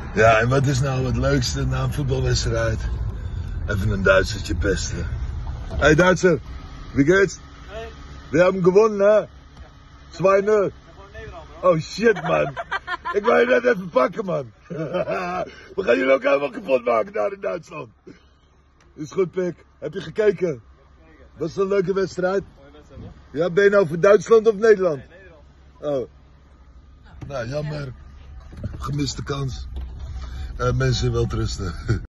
Ja, en wat is nou het leukste na een voetbalwedstrijd? Even een Duitsertje pesten. Hey Duitser, wie geht's? Hey. We hebben gewonnen, hè? 2-0. Gewoon Nederland, bro. Oh shit, man. Ik wou je net even pakken, man. We gaan jullie ook helemaal kapot maken daar in Duitsland. Is goed, Pik. Heb je gekeken? Was het een leuke wedstrijd? Mooie wedstrijd, hoor. Ja, ben je nou voor Duitsland of Nederland? Nee, Nederland. Oh. Nou, jammer. Gemiste kans. Mensen wel rusten.